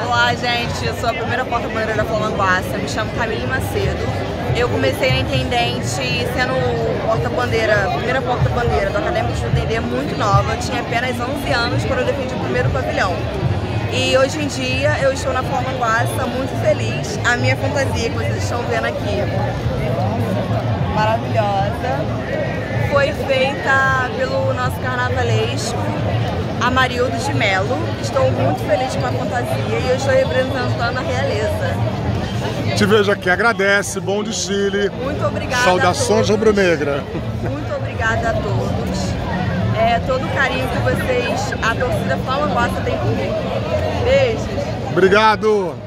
Olá, gente, eu sou a primeira porta-bandeira da Flamanguaça, me chamo Camille Macedo. Eu comecei na Intendente sendo primeira porta-bandeira do Acadêmico de Entender muito nova. Eu tinha apenas 11 anos quando eu defendi o primeiro pavilhão. E hoje em dia eu estou na Flamanguaça muito feliz. A minha fantasia que vocês estão vendo aqui, maravilhosa, foi feita pelo nosso carnavalesco Amarildo de Melo. Estou muito feliz com a fantasia e eu estou representando a realeza. Te vejo aqui, agradece, bom desfile. Muito obrigada. Saudações rubro-negra. Muito obrigada a todos. Todo o carinho que vocês, a torcida Flamanguaça tem por mim. Beijos. Obrigado.